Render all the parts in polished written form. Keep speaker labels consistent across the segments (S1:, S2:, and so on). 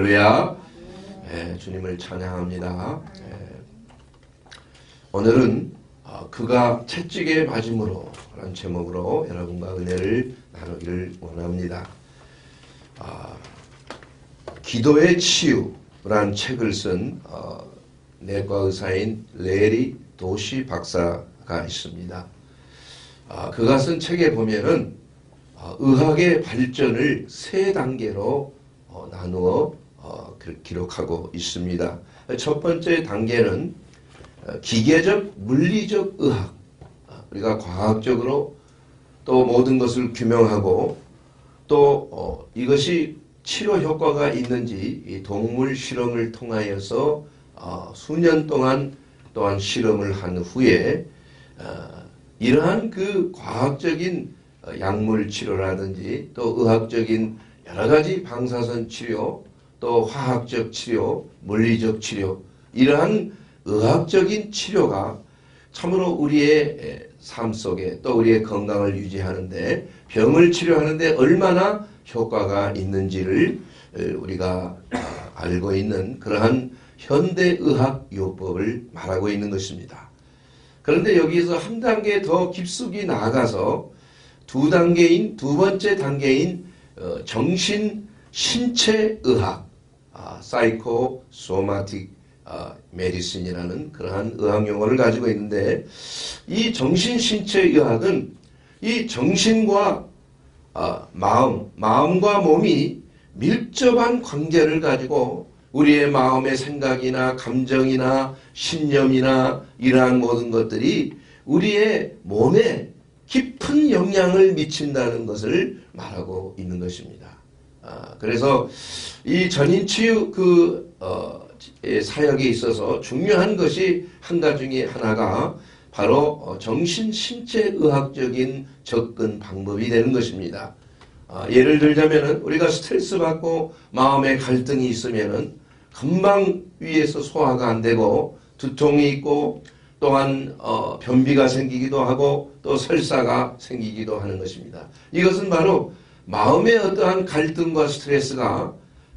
S1: 할렐루야. 주님을 찬양합니다. 오늘은 그가 채찍에 맞음으로 라는 제목으로 여러분과 은혜를 나누기를 원합니다. 기도의 치유라는 책을 쓴 내과 의사인 레리 도시 박사가 있습니다. 그가 쓴 책에 보면은 의학의 발전을 세 단계로 나누어 기록하고 있습니다. 첫 번째 단계는 기계적 물리적 의학, 우리가 과학적으로 또 모든 것을 규명하고 또 이것이 치료 효과가 있는지 이 동물 실험을 통하여서 수년 동안 또한 실험을 한 후에 이러한 그 과학적인 약물 치료라든지 또 의학적인 여러 가지 방사선 치료, 또 화학적 치료, 물리적 치료, 이러한 의학적인 치료가 참으로 우리의 삶 속에 또 우리의 건강을 유지하는데, 병을 치료하는데 얼마나 효과가 있는지를 우리가 알고 있는 그러한 현대의학 요법을 말하고 있는 것입니다. 그런데 여기서 한 단계 더 깊숙이 나아가서 두 번째 단계인 정신 신체의학, 사이코소마틱 메디슨이라는 그러한 의학 용어를 가지고 있는데, 이 정신 신체의학은 이 정신과 마음과 몸이 밀접한 관계를 가지고 우리의 마음의 생각이나 감정이나 신념이나 이러한 모든 것들이 우리의 몸에 깊은 영향을 미친다는 것을 말하고 있는 것입니다. 그래서 이 전인치유 사역에 있어서 중요한 것이 한 가지 중에 하나가 바로 정신 신체의학적인 접근 방법이 되는 것입니다. 예를 들자면은 우리가 스트레스 받고 마음에 갈등이 있으면은 금방 위에서 소화가 안 되고 두통이 있고 또한 변비가 생기기도 하고 또 설사가 생기기도 하는 것입니다. 이것은 바로 마음의 어떠한 갈등과 스트레스가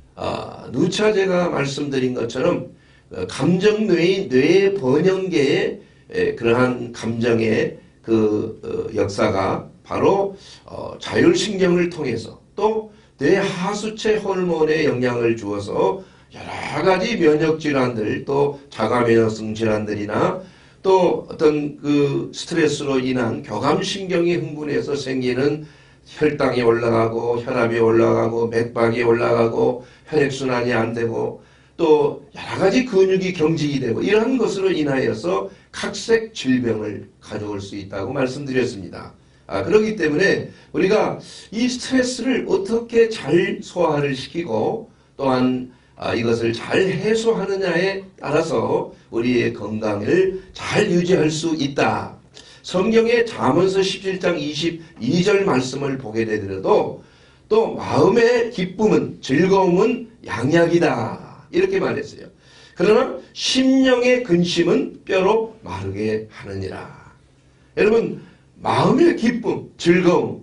S1: 누차 제가 말씀드린 것처럼 감정 뇌의 번영계의 그러한 감정의 그 역사가 바로 자율신경을 통해서 또 뇌 하수체 호르몬에 영향을 주어서 여러 가지 면역질환들, 또 자가면역성 질환들이나 또 어떤 그 스트레스로 인한 교감신경이 흥분해서 생기는 혈당이 올라가고 혈압이 올라가고 맥박이 올라가고 혈액순환이 안 되고 또 여러 가지 근육이 경직이 되고 이러한 것으로 인하여서 각색 질병을 가져올 수 있다고 말씀드렸습니다. 그렇기 때문에 우리가 이 스트레스를 어떻게 잘 소화를 시키고 또한 이것을 잘 해소하느냐에 따라서 우리의 건강을 잘 유지할 수 있다. 성경의 잠언서 17장 22절 말씀을 보게 되더라도 또 마음의 기쁨은 즐거움은 양약이다 이렇게 말했어요. 그러나 심령의 근심은 뼈로 마르게 하느니라. 여러분, 마음의 기쁨, 즐거움,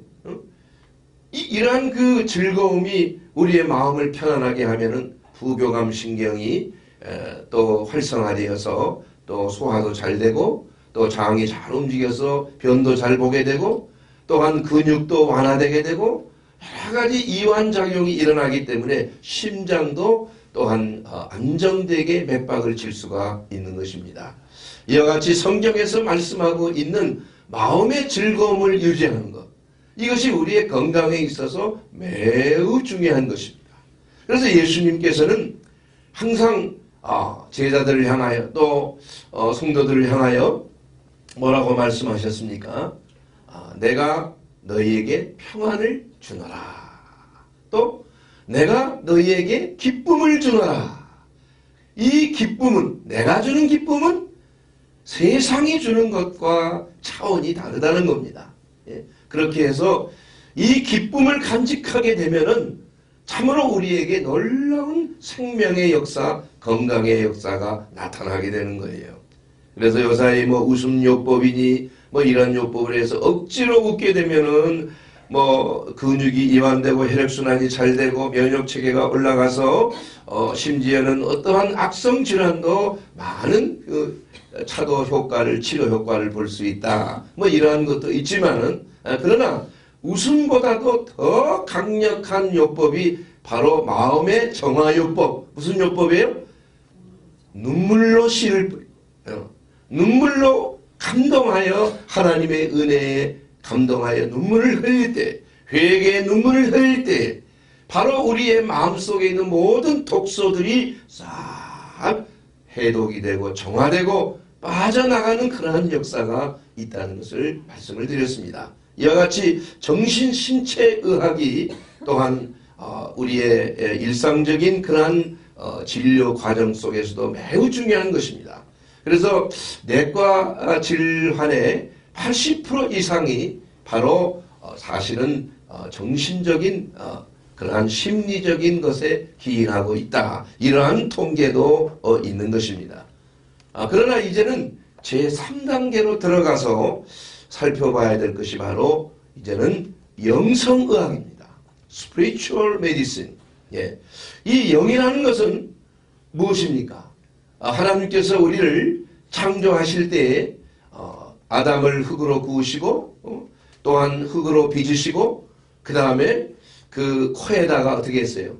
S1: 이러한 그 즐거움이 우리의 마음을 편안하게 하면은 부교감 신경이 또 활성화되어서 또 소화도 잘 되고 또 장이 잘 움직여서 변도 잘 보게 되고 또한 근육도 완화되게 되고 여러 가지 이완작용이 일어나기 때문에 심장도 또한 안정되게 맥박을 칠 수가 있는 것입니다. 이와 같이 성경에서 말씀하고 있는 마음의 즐거움을 유지하는 것, 이것이 우리의 건강에 있어서 매우 중요한 것입니다. 그래서 예수님께서는 항상 제자들을 향하여 또 성도들을 향하여 뭐라고 말씀하셨습니까? 내가 너희에게 평안을 주노라. 또 내가 너희에게 기쁨을 주노라. 이 기쁨은, 내가 주는 기쁨은 세상이 주는 것과 차원이 다르다는 겁니다. 그렇게 해서 이 기쁨을 간직하게 되면은 참으로 우리에게 놀라운 생명의 역사, 건강의 역사가 나타나게 되는 거예요. 그래서 요사이 웃음 요법이니 이런 요법을 해서 억지로 웃게 되면은 뭐 근육이 이완되고 혈액순환이 잘 되고 면역체계가 올라가서 심지어는 어떠한 악성 질환도 많은 그 차도 효과를, 치료 효과를 볼 수 있다. 뭐 이러한 것도 있지만은 그러나 웃음보다도 더 강력한 요법이 바로 마음의 정화요법. 무슨 요법이에요? 눈물로 씨를 뿌려. 눈물로 감동하여 하나님의 은혜에 감동하여 눈물을 흘릴 때, 회개의 눈물을 흘릴 때 바로 우리의 마음속에 있는 모든 독소들이 싹 해독이 되고 정화되고 빠져나가는 그러한 역사가 있다는 것을 말씀을 드렸습니다. 이와 같이 정신신체의학이 또한 우리의 일상적인 그러한 진료 과정 속에서도 매우 중요한 것입니다. 그래서 내과 질환의 80% 이상이 바로 사실은 정신적인 그러한 심리적인 것에 기인하고 있다. 이러한 통계도 있는 것입니다. 그러나 이제는 제3단계로 들어가서 살펴봐야 될 것이 바로 이제는 영성의학입니다. Spiritual Medicine. 예. 이 영이라는 것은 무엇입니까? 하나님께서 우리를 창조하실 때에 아담을 흙으로 구우시고 또한 흙으로 빚으시고 그 다음에 그 코에다가 어떻게 했어요?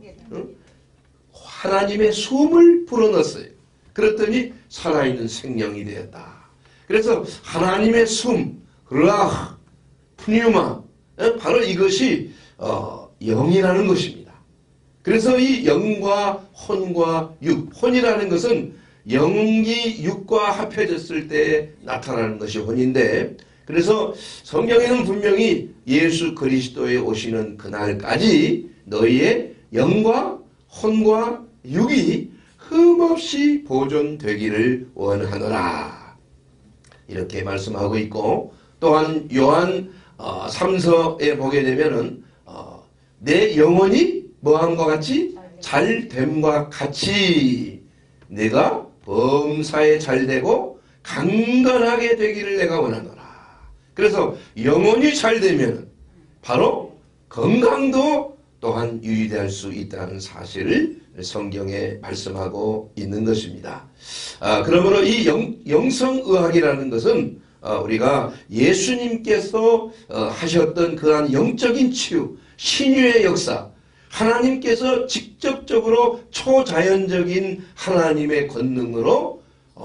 S1: 하나님의 숨을 불어넣었어요. 그랬더니 살아있는 생명이 되었다. 그래서 하나님의 숨, 르아흐, 푸뉴마, 바로 이것이 영이라는 것입니다. 그래서 이 영과 혼과 육, 혼이라는 것은 영이 육과 합해졌을 때 나타나는 것이 혼인데, 그래서 성경에는 분명히 예수 그리스도에 오시는 그날까지 너희의 영과 혼과 육이 흠없이 보존되기를 원하노라. 이렇게 말씀하고 있고, 또한 요한 3서에 보게 되면은 내 영혼이 뭐함과 같이? 잘됨과 같이 내가 범사에 잘되고 강건하게 되기를 내가 원하노라. 그래서 영혼이 잘되면 바로 건강도 또한 유지될 수 있다는 사실을 성경에 말씀하고 있는 것입니다. 그러므로 이 영성의학이라는 것은 우리가 예수님께서 하셨던 그러한 영적인 치유, 신유의 역사, 하나님께서 직접적으로 초자연적인 하나님의 권능으로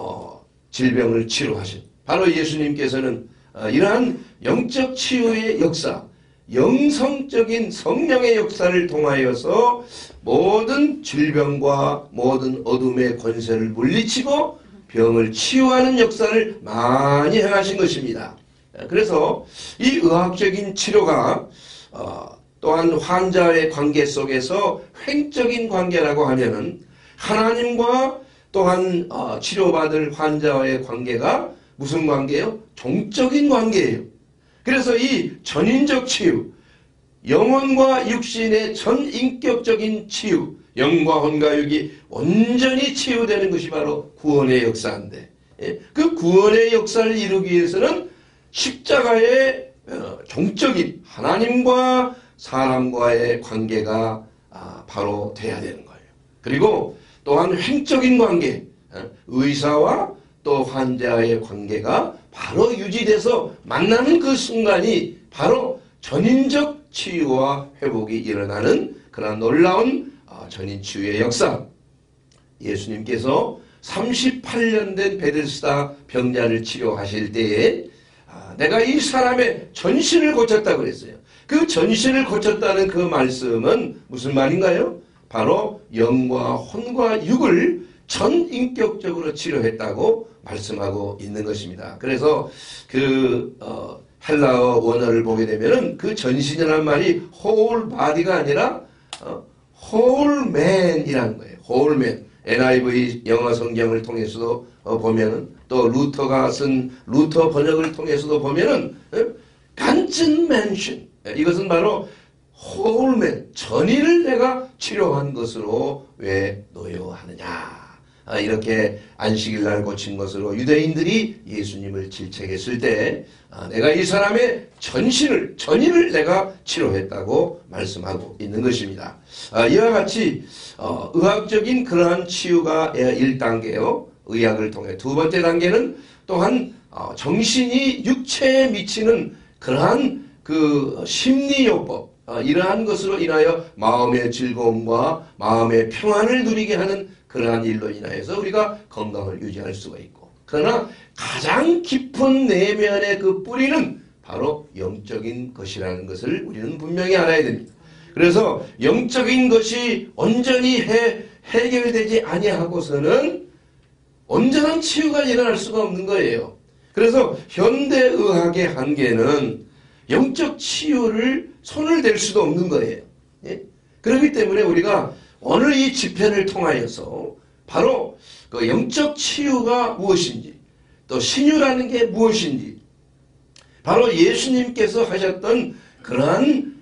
S1: 질병을 치료하신, 바로 예수님께서는 이러한 영적 치유의 역사, 영성적인 성령의 역사를 통하여서 모든 질병과 모든 어둠의 권세를 물리치고 병을 치유하는 역사를 많이 행하신 것입니다. 그래서 이 의학적인 치료가 또한 환자의 관계 속에서 횡적인 관계라고 하면은 하나님과 또한 치료받을 환자와의 관계가 무슨 관계예요? 종적인 관계예요. 그래서 이 전인적 치유, 영혼과 육신의 전인격적인 치유, 영과 혼과 육이 온전히 치유되는 것이 바로 구원의 역사인데, 그 구원의 역사를 이루기 위해서는 십자가의 종적인 하나님과 사람과의 관계가 바로 돼야 되는 거예요. 그리고 또한 횡적인 관계, 의사와 또 환자의 관계가 바로 유지돼서 만나는 그 순간이 바로 전인적 치유와 회복이 일어나는 그런 놀라운 전인치유의 역사. 예수님께서 38년 된 베데스다 병자를 치료하실 때에 내가 이 사람의 전신을 고쳤다고 그랬어요. 그 전신을 고쳤다는 그 말씀은 무슨 말인가요? 바로 영과 혼과 육을 전인격적으로 치료했다고 말씀하고 있는 것입니다. 그래서 그 헬라어 원어를 보게 되면은 그 전신이라는 말이 whole body가 아니라 whole man이라는 거예요. whole man. NIV 영어 성경을 통해서도 보면은, 또 루터가 쓴 루터 번역을 통해서도 보면은 ganzen Menschen, 이것은 바로 whole man, 전인을 내가 치료한 것으로 왜 노여하느냐. 이렇게 안식일 날 고친 것으로 유대인들이 예수님을 질책했을 때 내가 이 사람의 전인을 내가 치료했다고 말씀하고 있는 것입니다. 이와 같이 의학적인 그러한 치유가 1단계요. 의학을 통해 두 번째 단계는 또한 정신이 육체에 미치는 그러한 그 심리요법 이러한 것으로 인하여 마음의 즐거움과 마음의 평안을 누리게 하는 그러한 일로 인하여서 우리가 건강을 유지할 수가 있고, 그러나 가장 깊은 내면의 그 뿌리는 바로 영적인 것이라는 것을 우리는 분명히 알아야 됩니다. 그래서 영적인 것이 온전히 해결되지 아니하고서는 온전한 치유가 일어날 수가 없는 거예요. 그래서 현대의학의 한계는 영적 치유를 손을 댈 수도 없는 거예요. 예? 그렇기 때문에 우리가 오늘 이 집회를 통하여서 바로 그 영적 치유가 무엇인지, 또 신유라는 게 무엇인지, 바로 예수님께서 하셨던 그러한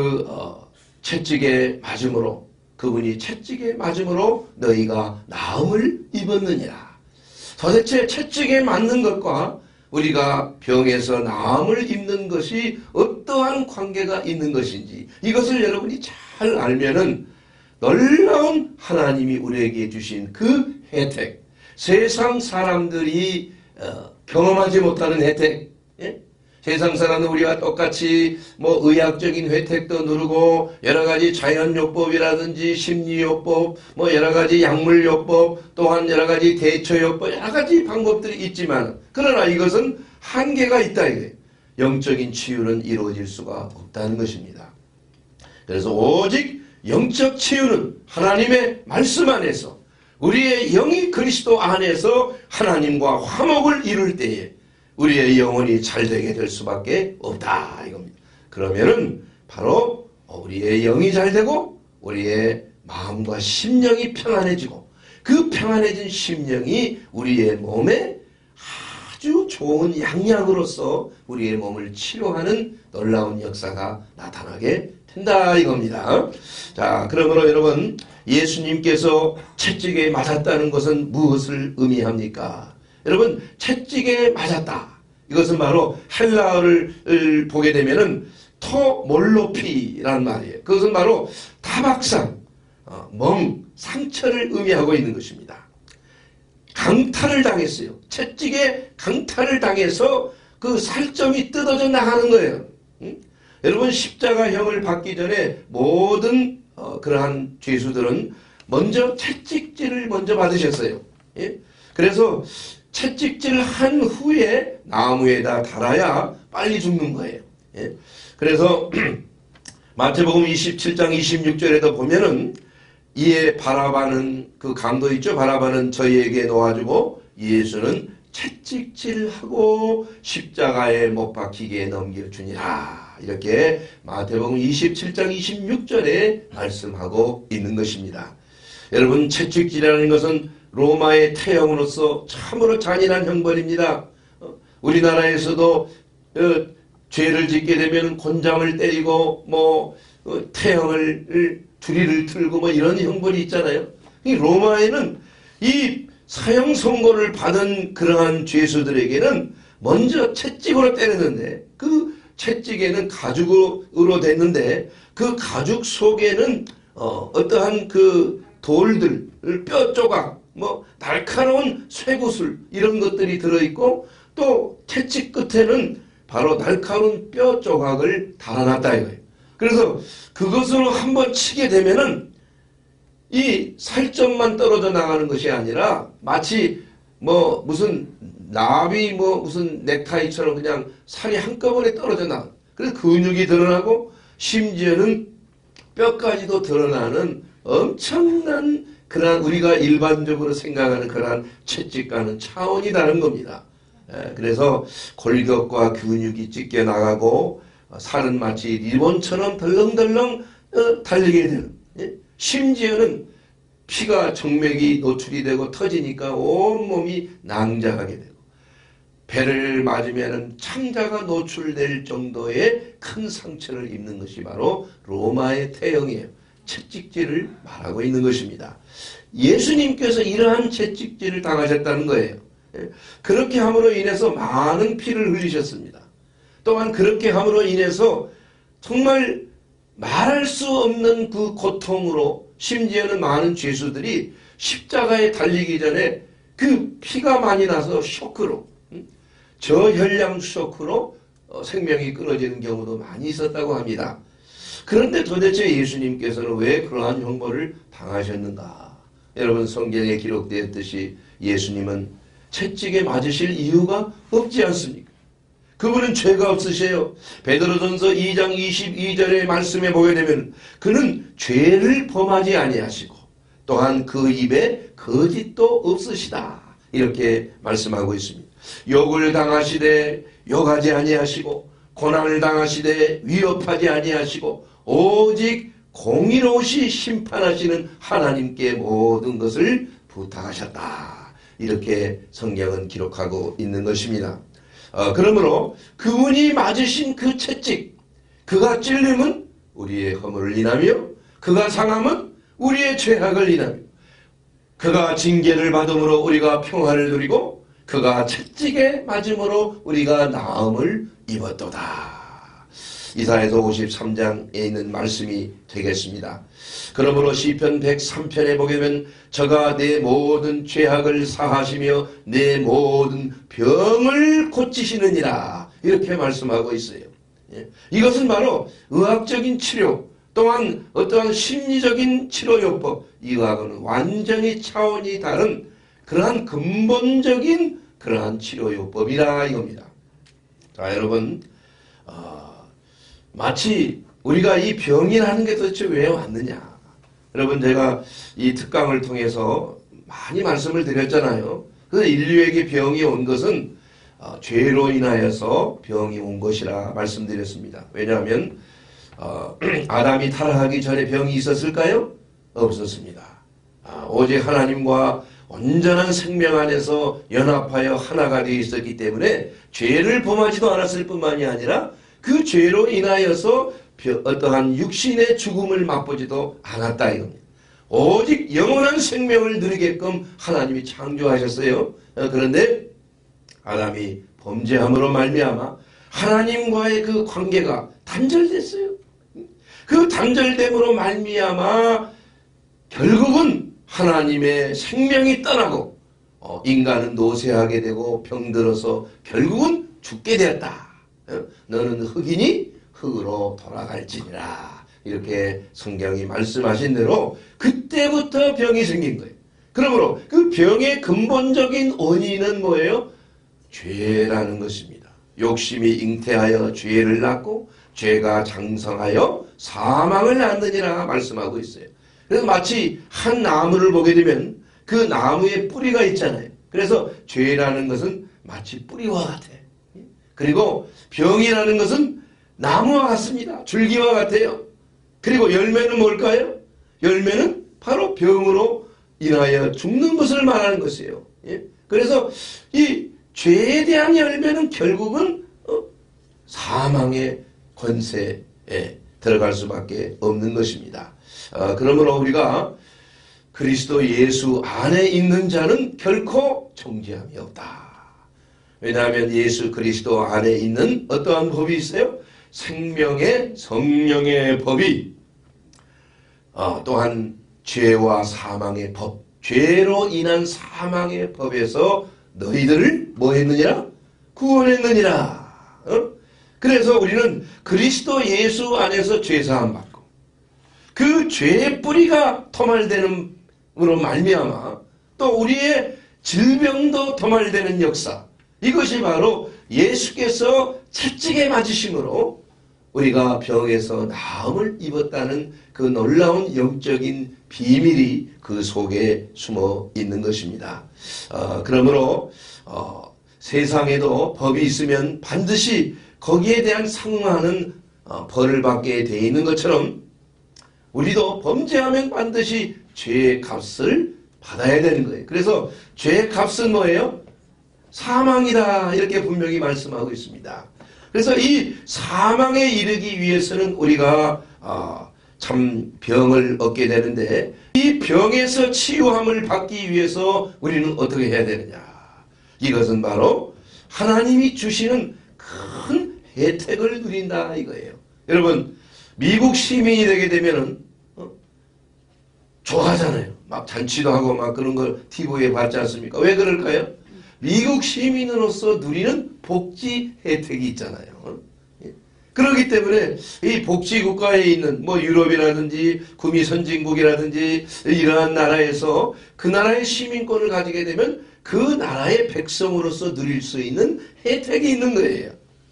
S1: 채찍에 맞음으로, 그분이 채찍에 맞음으로 너희가 나음을 입었느니라. 도대체 채찍에 맞는 것과 우리가 병에서 나음을 입는 것이 어떠한 관계가 있는 것인지, 이것을 여러분이 잘 알면은 놀라운 하나님이 우리에게 주신 그 혜택, 세상 사람들이 경험하지 못하는 혜택, 예? 세상 사람은 우리와 똑같이 뭐 의학적인 혜택도 누르고 여러가지 자연요법이라든지 심리요법, 뭐 여러가지 약물요법, 또한 여러가지 대처요법, 여러가지 방법들이 있지만, 그러나 이것은 한계가 있다 이거예요. 영적인 치유는 이루어질 수가 없다는 것입니다. 그래서 오직 영적 치유는 하나님의 말씀 안에서, 우리의 영이 그리스도 안에서 하나님과 화목을 이룰 때에 우리의 영혼이 잘되게 될 수밖에 없다 이겁니다. 그러면은 바로 우리의 영이 잘되고 우리의 마음과 심령이 평안해지고, 그 평안해진 심령이 우리의 몸에 아주 좋은 양약으로서 우리의 몸을 치료하는 놀라운 역사가 나타나게 된다 이겁니다. 자, 그러므로 여러분, 예수님께서 채찍에 맞았다는 것은 무엇을 의미합니까? 여러분, 채찍에 맞았다. 이것은 바로 헬라어를 보게 되면은 토몰로피라는 말이에요. 그것은 바로 타박상, 상처를 의미하고 있는 것입니다. 강탈을 당했어요. 채찍에 강탈을 당해서 그 살점이 뜯어져 나가는 거예요. 여러분, 십자가형을 받기 전에 모든 그러한 죄수들은 먼저 채찍질을 먼저 받으셨어요. 예? 그래서 채찍질을 한 후에 나무에다 달아야 빨리 죽는 거예요. 예? 그래서 마태복음 27장 26절에도 보면은, 이에 바라바는, 그 강도 있죠? 바라바는 저희에게 놓아주고 예수는 채찍질하고 십자가에 못 박히게 넘겨주니라. 이렇게 마태복음 27장 26절에 말씀하고 있는 것입니다. 여러분, 채찍질이라는 것은 로마의 태형으로서 참으로 잔인한 형벌입니다. 우리나라에서도 죄를 짓게 되면 곤장을 때리고 태형을 두리를 틀고 이런 형벌이 있잖아요. 이 로마에는 이 사형 선고를 받은 그러한 죄수들에게는 먼저 채찍으로 때렸는데, 그 채찍에는 가죽으로 됐는데, 그 가죽 속에는 어떠한 그 돌들, 뼈 조각, 날카로운 쇠구슬 이런 것들이 들어있고, 또 채찍 끝에는 바로 날카로운 뼈 조각을 달아놨다 이거예요. 그래서 그것으로 한번 치게 되면은 이 살점만 떨어져 나가는 것이 아니라 마치 무슨 나비 무슨 넥타이처럼 그냥 살이 한꺼번에 떨어져 나가. 그래서 근육이 드러나고 심지어는 뼈까지도 드러나는 엄청난 그러한, 우리가 일반적으로 생각하는 그러한 채찍과는 차원이 다른 겁니다. 그래서 골격과 근육이 찢겨 나가고 살은 마치 리본처럼 덜렁덜렁 달리게 되는, 심지어는 피가 정맥이 노출이 되고 터지니까 온몸이 낭자하게 되고, 배를 맞으면 창자가 노출될 정도의 큰 상처를 입는 것이 바로 로마의 태형이에요. 채찍질을 말하고 있는 것입니다. 예수님께서 이러한 채찍질을 당하셨다는 거예요. 그렇게 함으로 인해서 많은 피를 흘리셨습니다. 또한 그렇게 함으로 인해서 정말 말할 수 없는 그 고통으로 심지어는 많은 죄수들이 십자가에 달리기 전에 그 피가 많이 나서 쇼크로 저혈량 쇼크로 생명이 끊어지는 경우도 많이 있었다고 합니다. 그런데 도대체 예수님께서는 왜 그러한 형벌을 당하셨는가? 여러분 성경에 기록되었듯이 예수님은 채찍에 맞으실 이유가 없지 않습니까? 그분은 죄가 없으세요. 베드로전서 2장 22절의 말씀에 보게 되면 그는 죄를 범하지 아니하시고 또한 그 입에 거짓도 없으시다. 이렇게 말씀하고 있습니다. 욕을 당하시되 욕하지 아니하시고 고난을 당하시되 위협하지 아니하시고 오직 공의로우시 심판하시는 하나님께 모든 것을 부탁하셨다. 이렇게 성경은 기록하고 있는 것입니다. 그러므로 그분이 맞으신 그 채찍, 그가 찔림은 우리의 허물을 인하며 그가 상함은 우리의 죄악을 인하며 그가 징계를 받음으로 우리가 평화를 누리고 그가 채찍에 맞음으로 우리가 나음을 입었도다. 이사야서 53장에 있는 말씀이 되겠습니다. 그러므로 시편 103편에 보게 되면 저가 내 모든 죄악을 사하시며 내 모든 병을 고치시느니라 이렇게 말씀하고 있어요. 이것은 바로 의학적인 치료 또한 어떠한 심리적인 치료요법 이와는 완전히 차원이 다른 그러한 근본적인 그러한 치료요법이라 이겁니다. 자 여러분 마치 우리가 이 병이라는 게 도대체 왜 왔느냐. 여러분 제가 이 특강을 통해서 많이 말씀을 드렸잖아요. 그래서 인류에게 병이 온 것은 죄로 인하여서 병이 온 것이라 말씀드렸습니다. 왜냐하면 아담이 타락하기 전에 병이 있었을까요? 없었습니다. 오직 하나님과 온전한 생명 안에서 연합하여 하나가 되어 있었기 때문에 죄를 범하지도 않았을 뿐만이 아니라 그 죄로 인하여서 어떠한 육신의 죽음을 맛보지도 않았다 이겁니다. 오직 영원한 생명을 누리게끔 하나님이 창조하셨어요. 그런데 아담이 범죄함으로 말미암아 하나님과의 그 관계가 단절됐어요. 그 단절됨으로 말미암아 결국은 하나님의 생명이 떠나고 인간은 노쇠하게 되고 병들어서 결국은 죽게 되었다. 너는 흙이니 흙으로 돌아갈지니라. 이렇게 성경이 말씀하신 대로 그때부터 병이 생긴 거예요. 그러므로 그 병의 근본적인 원인은 뭐예요? 죄라는 것입니다. 욕심이 잉태하여 죄를 낳고 죄가 장성하여 사망을 낳느니라 말씀하고 있어요. 그래서 마치 한 나무를 보게 되면 그 나무에 뿌리가 있잖아요. 그래서 죄라는 것은 마치 뿌리와 같아. 그리고 병이라는 것은 나무와 같습니다. 줄기와 같아요. 그리고 열매는 뭘까요? 열매는 바로 병으로 인하여 죽는 것을 말하는 것이에요. 그래서 이 죄에 대한 열매는 결국은 사망의 권세에 들어갈 수밖에 없는 것입니다. 그러므로 우리가 그리스도 예수 안에 있는 자는 결코 정죄함이 없다. 왜냐하면 예수 그리스도 안에 있는 어떠한 법이 있어요? 생명의 성령의 법이 또한 죄와 사망의 법, 죄로 인한 사망의 법에서 너희들을 뭐 했느니라? 구원했느니라. 그래서 우리는 그리스도 예수 안에서 죄사함 받고 그 죄의 뿌리가 토말됨으로 말미암아 또 우리의 질병도 토말되는 역사, 이것이 바로 예수께서 채찍에 맞으심으로 우리가 병에서 나음을 입었다는 그 놀라운 영적인 비밀이 그 속에 숨어 있는 것입니다. 그러므로 세상에도 법이 있으면 반드시 거기에 대한 상응하는 벌을 받게 되어 있는 것처럼 우리도 범죄하면 반드시 죄의 값을 받아야 되는 거예요. 그래서 죄의 값은 뭐예요? 사망이다. 이렇게 분명히 말씀하고 있습니다. 그래서 이 사망에 이르기 위해서는 우리가 참 병을 얻게 되는데 이 병에서 치유함을 받기 위해서 우리는 어떻게 해야 되느냐. 이것은 바로 하나님이 주시는 큰 혜택을 누린다 이거예요. 여러분 미국 시민이 되게 되면은 좋아하잖아요. 막 잔치도 하고 막 그런 걸 TV에 봤지 않습니까? 왜 그럴까요? 미국 시민으로서 누리는 복지 혜택이 있잖아요. 그렇기 때문에 이 복지국가에 있는 뭐 유럽이라든지 구미 선진국이라든지 이러한 나라에서 그 나라의 시민권을 가지게 되면 그 나라의 백성으로서 누릴 수 있는 혜택이 있는 거예요.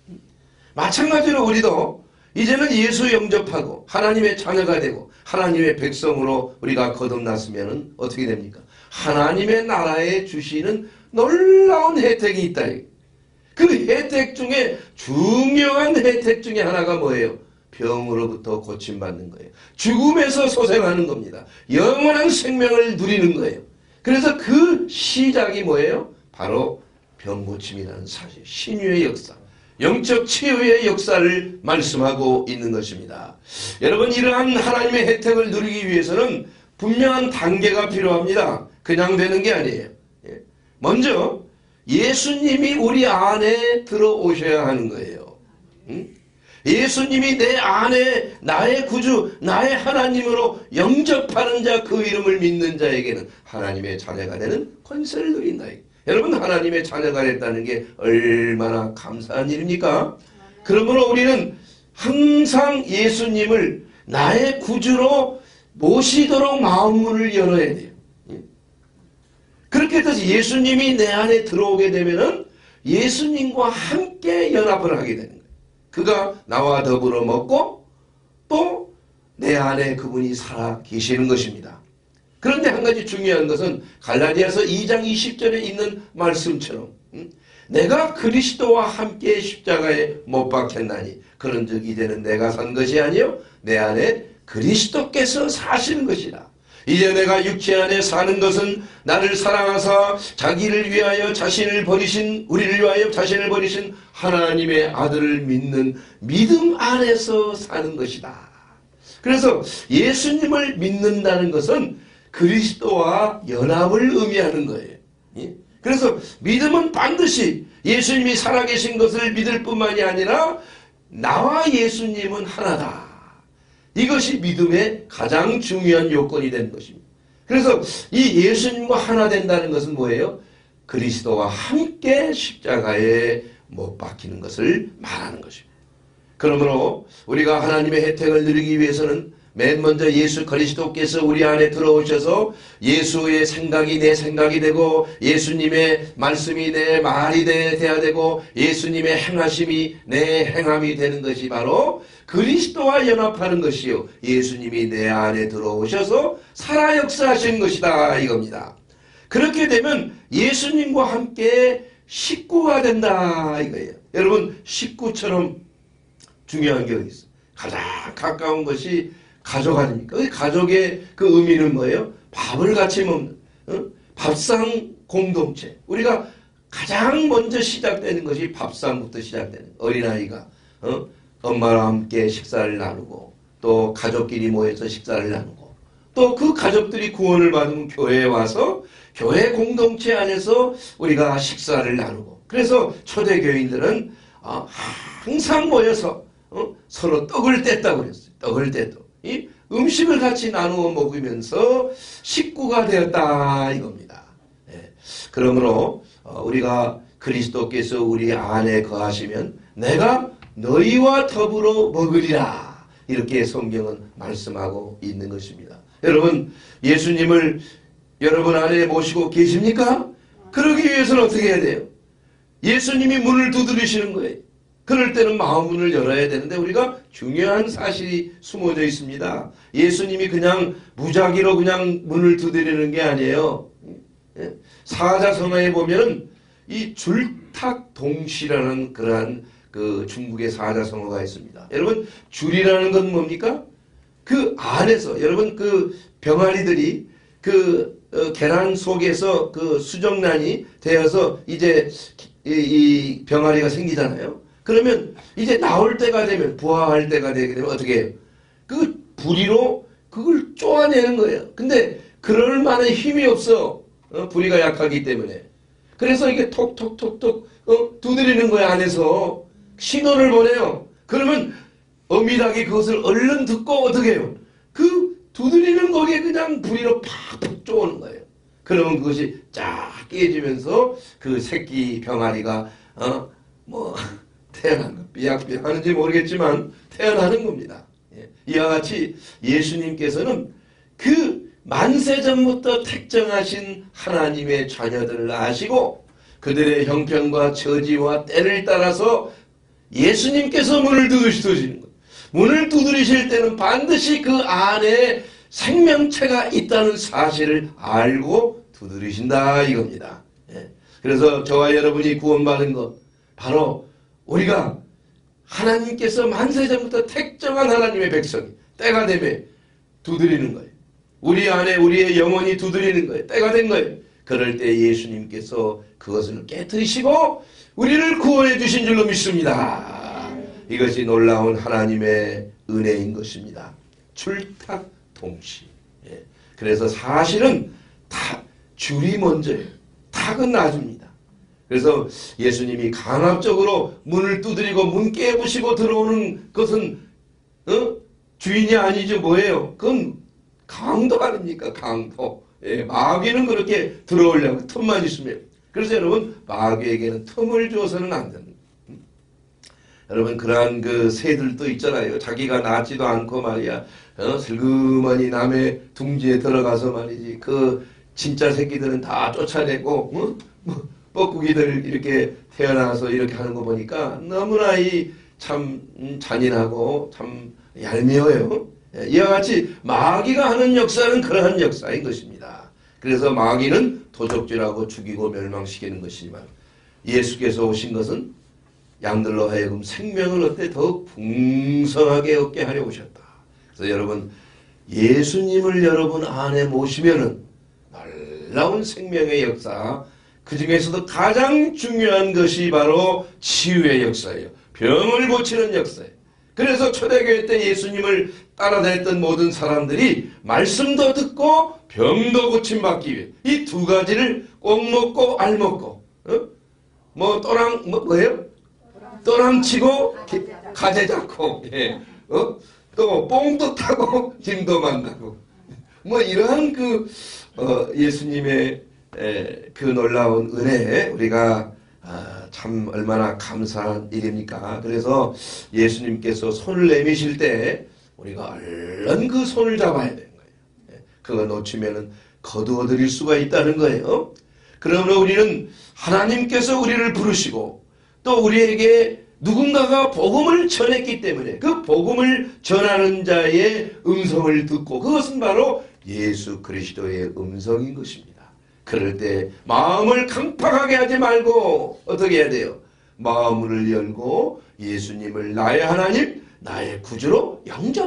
S1: 마찬가지로 우리도 이제는 예수 영접하고 하나님의 자녀가 되고 하나님의 백성으로 우리가 거듭났으면 어떻게 됩니까? 하나님의 나라에 주시는 놀라운 혜택이 있다. 그 혜택 중에 중요한 혜택 중에 하나가 뭐예요? 병으로부터 고침받는 거예요. 죽음에서 소생하는 겁니다. 영원한 생명을 누리는 거예요. 그래서 그 시작이 뭐예요? 바로 병고침이라는 사실, 신유의 역사, 영적 치유의 역사를 말씀하고 있는 것입니다. 여러분 이러한 하나님의 혜택을 누리기 위해서는 분명한 단계가 필요합니다. 그냥 되는 게 아니에요. 먼저 예수님이 우리 안에 들어오셔야 하는 거예요. 예수님이 내 안에 나의 구주, 나의 하나님으로 영접하는 자, 그 이름을 믿는 자에게는 하나님의 자녀가 되는 권세를 누린다. 여러분 하나님의 자녀가 됐다는 게 얼마나 감사한 일입니까? 그러므로 우리는 항상 예수님을 나의 구주로 모시도록 마음문을 열어야 돼요. 그렇게 해서 예수님이 내 안에 들어오게 되면은 예수님과 함께 연합을 하게 되는 거예요. 그가 나와 더불어 먹고 또 내 안에 그분이 살아 계시는 것입니다. 그런데 한 가지 중요한 것은 갈라디아서 2장 20절에 있는 말씀처럼 내가 그리스도와 함께 십자가에 못 박혔나니 그런즉 이제는 내가 산 것이 아니요 내 안에 그리스도께서 사시는 것이라. 이제 내가 육체 안에 사는 것은 나를 사랑하사 자기를 위하여 자신을 버리신, 우리를 위하여 자신을 버리신 하나님의 아들을 믿는 믿음 안에서 사는 것이다. 그래서 예수님을 믿는다는 것은 그리스도와 연합을 의미하는 거예요. 그래서 믿음은 반드시 예수님이 살아계신 것을 믿을 뿐만이 아니라 나와 예수님은 하나다. 이것이 믿음의 가장 중요한 요건이 되는 것입니다. 그래서 이 예수님과 하나 된다는 것은 뭐예요? 그리스도와 함께 십자가에 못 박히는 것을 말하는 것입니다. 그러므로 우리가 하나님의 혜택을 누리기 위해서는 맨 먼저 예수 그리스도께서 우리 안에 들어오셔서 예수의 생각이 내 생각이 되고 예수님의 말씀이 내 말이 돼야 되고 예수님의 행하심이 내 행함이 되는 것이 바로 그리스도와 연합하는 것이요 예수님이 내 안에 들어오셔서 살아 역사하신 것이다 이겁니다. 그렇게 되면 예수님과 함께 식구가 된다 이거예요. 여러분 식구처럼 중요한 게 어디 있어요? 가장 가까운 것이 가족 아닙니까? 가족의 그 의미는 뭐예요? 밥을 같이 먹는 밥상 공동체. 우리가 가장 먼저 시작되는 것이 밥상부터 시작되는 어린아이가 엄마와 함께 식사를 나누고 또 가족끼리 모여서 식사를 나누고 또 그 가족들이 구원을 받으면 교회에 와서 교회 공동체 안에서 우리가 식사를 나누고 그래서 초대교인들은 항상 모여서 서로 떡을 뗐다고 그랬어요. 떡을 뗐다. 이 음식을 같이 나누어 먹으면서 식구가 되었다 이겁니다. 그러므로 우리가 그리스도께서 우리 안에 거하시면 내가 너희와 더불어 먹으리라 이렇게 성경은 말씀하고 있는 것입니다. 여러분 예수님을 여러분 안에 모시고 계십니까? 그러기 위해서는 어떻게 해야 돼요? 예수님이 문을 두드리시는 거예요. 그럴 때는 마음문을 열어야 되는데 우리가 중요한 사실이 숨어져 있습니다. 예수님이 그냥 무작위로 그냥 문을 두드리는 게 아니에요. 사자성어에 보면 이 줄탁동시라는 그러한 그 중국의 사자성어가 있습니다. 여러분 줄이라는 건 뭡니까? 그 안에서 여러분 그 병아리들이 그 계란 속에서 그 수정란이 되어서 이제 이 병아리가 생기잖아요. 그러면 이제 나올 때가 되면 부화할 때가 되게 되면 어떻게 해요? 그 부리로 그걸 쪼아내는 거예요. 근데 그럴 만한 힘이 없어. 부리가 약하기 때문에. 그래서 이게 톡톡톡톡 두드리는 거야, 안에서. 신호를 보내요. 그러면 어미닭이 그것을 얼른 듣고 어떻게 해요? 그 두드리는 거기에 그냥 부리로 팍팍 쪼는 거예요. 그러면 그것이 쫙 깨지면서 그 새끼 병아리가 태어난 거. 삐약삐약 하는지 모르겠지만 태어나는 겁니다. 이와 같이 예수님께서는 그 만세 전부터 택정하신 하나님의 자녀들을 아시고 그들의 형편과 처지와 때를 따라서 예수님께서 문을 두드리시는 거예요. 문을 두드리실 때는 반드시 그 안에 생명체가 있다는 사실을 알고 두드리신다 이겁니다. 그래서 저와 여러분이 구원받은 것 바로 우리가 하나님께서 만세전부터 택정한 하나님의 백성이 때가 되면 두드리는 거예요. 우리 안에 우리의 영혼이 두드리는 거예요. 때가 된 거예요. 그럴 때 예수님께서 그것을 깨뜨리시고 우리를 구원해 주신 줄로 믿습니다. 이것이 놀라운 하나님의 은혜인 것입니다. 출탁 동시. 그래서 사실은 줄이 먼저예요. 탁은 나중입니다. 그래서 예수님이 강압적으로 문을 두드리고 문 깨부시고 들어오는 것은 주인이 아니죠. 뭐예요? 그건 강도 아닙니까? 강도. 마귀는 그렇게 들어오려고 틈만 있으면. 그래서 여러분 마귀에게는 틈을 줘서는 안 됩니다. 여러분 그러한 그 새들도 있잖아요. 자기가 낳지도 않고 말이야. 슬그머니 남의 둥지에 들어가서 말이지. 그 진짜 새끼들은 다 쫓아내고 뻐꾸기들 이렇게 태어나서 이렇게 하는 거 보니까 너무나 참 잔인하고 참 얄미워요. 이와 같이 마귀가 하는 역사는 그러한 역사인 것입니다. 그래서 마귀는 도적질하고 죽이고 멸망시키는 것이지만 예수께서 오신 것은 양들로 하여금 생명을 얻되 더욱 풍성하게 얻게 하려 오셨다. 그래서 여러분 예수님을 여러분 안에 모시면은 놀라운 생명의 역사, 그 중에서도 가장 중요한 것이 바로 치유의 역사예요. 병을 고치는 역사예요. 그래서 초대교회 때 예수님을 따라다녔던 모든 사람들이 말씀도 듣고 병도 고침받기 위해 이 두 가지를 꼭 먹고 알 먹고 뭐예요? 또랑치고 가재 잡고 또 뽕도 타고 김도 만나고 이러한 예수님의 그 놀라운 은혜 우리가 참 얼마나 감사한 일입니까? 그래서 예수님께서 손을 내미실 때 우리가 얼른 그 손을 잡아야 되는 거예요. 그거 놓치면은 거두어 드릴 수가 있다는 거예요. 그러므로 우리는 하나님께서 우리를 부르시고 또 우리에게 누군가가 복음을 전했기 때문에 그 복음을 전하는 자의 음성을 듣고 그것은 바로 예수 그리스도의 음성인 것입니다. 그럴 때 마음을 강팍하게 하지 말고 어떻게 해야 돼요? 마음을 열고 예수님을 나의 하나님, 나의 구주로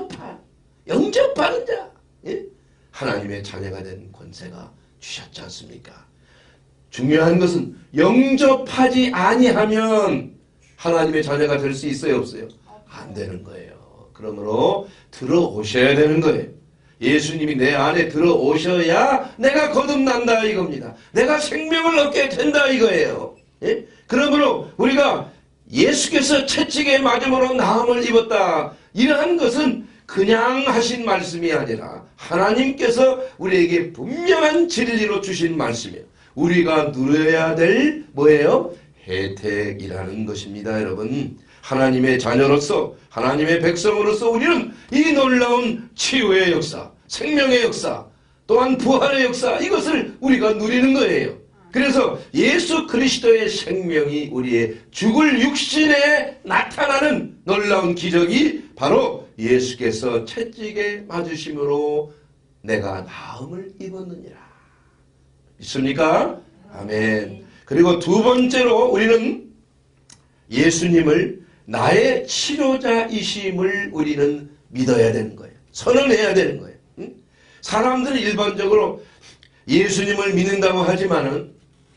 S1: 영접하는 자. 하나님의 자녀가 된 권세가 주셨지 않습니까? 중요한 것은 영접하지 아니하면 하나님의 자녀가 될 수 있어요, 없어요? 안 되는 거예요. 그러므로 들어오셔야 되는 거예요. 예수님이 내 안에 들어오셔야 내가 거듭난다 이겁니다. 내가 생명을 얻게 된다 이거예요. 그러므로 우리가 예수께서 채찍에 맞음으로 나음을 입었다. 이러한 것은 그냥 하신 말씀이 아니라 하나님께서 우리에게 분명한 진리로 주신 말씀이에요. 우리가 누려야 될 뭐예요? 혜택이라는 것입니다. 여러분 하나님의 자녀로서 하나님의 백성으로서 우리는 이 놀라운 치유의 역사, 생명의 역사, 또한 부활의 역사 이것을 우리가 누리는 거예요. 그래서 예수 그리스도의 생명이 우리의 죽을 육신에 나타나는 놀라운 기적이 바로 예수께서 채찍에 맞으심으로 내가 나음을 입었느니라. 믿습니까? 아멘. 그리고 두 번째로 우리는 예수님을 나의 치료자이심을 우리는 믿어야 되는 거예요. 선언해야 되는 거예요. 사람들은 일반적으로 예수님을 믿는다고 하지만은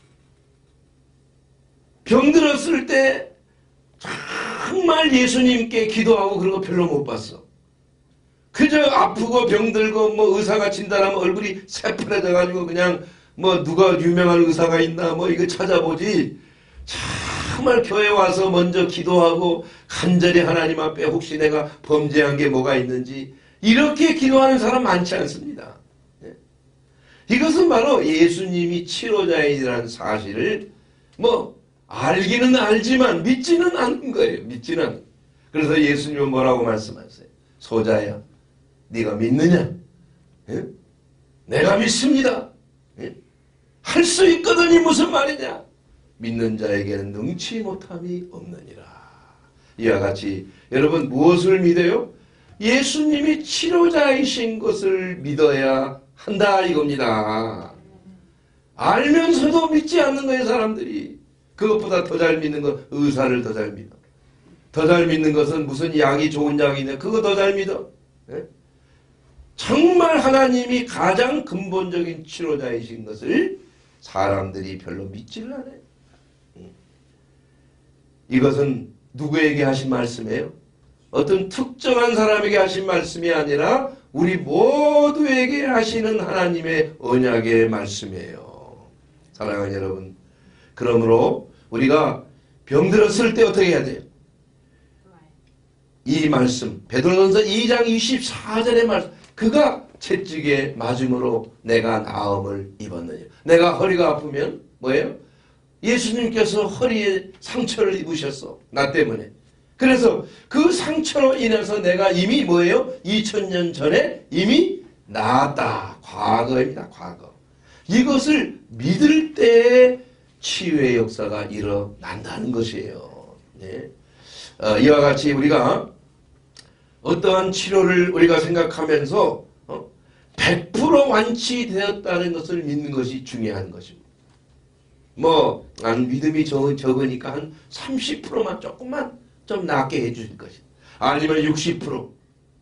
S1: 병들었을 때 정말 예수님께 기도하고 그런 거 별로 못 봤어. 그저 아프고 병들고 뭐 의사가 진단하면 얼굴이 새파래져가지고 그냥 뭐 누가 유명한 의사가 있나 뭐 이거 찾아보지. 정말 교회 와서 먼저 기도하고 간절히 하나님 앞에 혹시 내가 범죄한 게 뭐가 있는지 이렇게 기도하는 사람 많지 않습니다. 이것은 바로 예수님이 치료자이라는 사실을 뭐 알기는 알지만 믿지는 않는 거예요. 믿지는 않는. 그래서 예수님은 뭐라고 말씀하세요? 소자야, 네가 믿느냐? 예? 내가 믿습니다. 예? 할 수 있거든이 무슨 말이냐? 믿는 자에게는 능치 못함이 없느니라. 이와 같이 여러분 무엇을 믿어요? 예수님이 치료자이신 것을 믿어야 한다 이겁니다. 알면서도 믿지 않는 거예요. 사람들이. 그것보다 더 잘 믿는 건 의사를 더 잘 믿어. 더 잘 믿는 것은 무슨 약이 좋은 약이냐 그거 더 잘 믿어. 네? 정말 하나님이 가장 근본적인 치료자이신 것을 사람들이 별로 믿지를 않아요. 이것은 누구에게 하신 말씀이에요? 어떤 특정한 사람에게 하신 말씀이 아니라 우리 모두에게 하시는 하나님의 언약의 말씀이에요. 사랑하는 여러분, 그러므로 우리가 병들었을 때 어떻게 해야 돼요? 이 말씀 베드로전서 2장 24절의 말씀, 그가 채찍에 맞음으로 내가 나음을 입었느냐. 내가 허리가 아프면 뭐예요? 예수님께서 허리에 상처를 입으셨어. 나 때문에. 그래서 그 상처로 인해서 내가 이미 뭐예요? 2000년 전에 이미 나았다. 과거입니다. 과거. 이것을 믿을 때에 치유의 역사가 일어난다는 것이에요. 네. 이와 같이 우리가 어떠한 치료를 우리가 생각하면서 100% 완치되었다는 것을 믿는 것이 중요한 것입니다. 뭐 난 믿음이 적으니까 한 30%만 조금만 좀 낫게 해주실 것이다. 아니면 60%.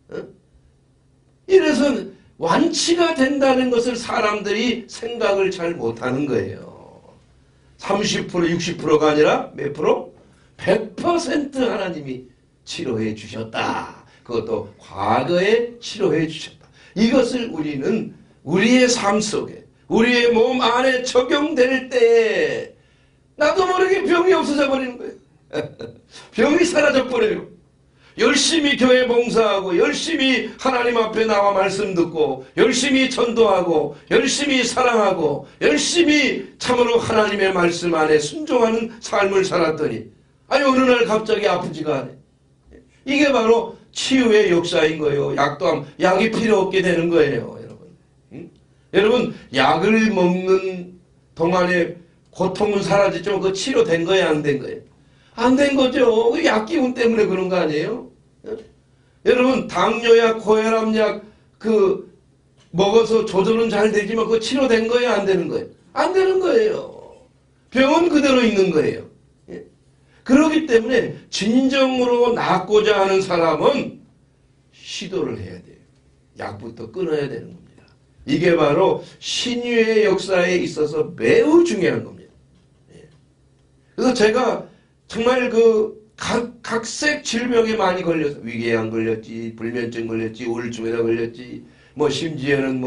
S1: 이래서 완치가 된다는 것을 사람들이 생각을 잘 못하는 거예요. 30%, 60%가 아니라 몇 프로? 100% 하나님이 치료해 주셨다. 그것도 과거에 치료해 주셨다. 이것을 우리는 우리의 삶 속에 우리의 몸 안에 적용될 때 나도 모르게 병이 없어져 버리는 거예요. 병이 사라져 버려요. 열심히 교회 봉사하고 열심히 하나님 앞에 나와 말씀 듣고 열심히 전도하고 열심히 사랑하고 열심히 참으로 하나님의 말씀 안에 순종하는 삶을 살았더니 아니 어느 날 갑자기 아프지가 않아요. 이게 바로 치유의 역사인 거예요. 약이 필요 없게 되는 거예요. 여러분. 응? 여러분 약을 먹는 동안에 고통은 사라지죠. 그 치료된 거예요? 안 된 거예요? 안 된 거죠. 그 약 기운 때문에 그런 거 아니에요? 여러분 당뇨약, 고혈압약 먹어서 조절은 잘 되지만 그거 치료된 거예요? 안 되는 거예요? 안 되는 거예요. 병은 그대로 있는 거예요. 그렇기 때문에 진정으로 낫고자 하는 사람은 시도를 해야 돼요. 약부터 끊어야 되는 겁니다. 이게 바로 신유의 역사에 있어서 매우 중요한 겁니다. 그래서 제가 정말 각색 질병에 많이 걸려서 위궤양 걸렸지, 불면증 걸렸지, 우울증에다 걸렸지, 뭐 심지어는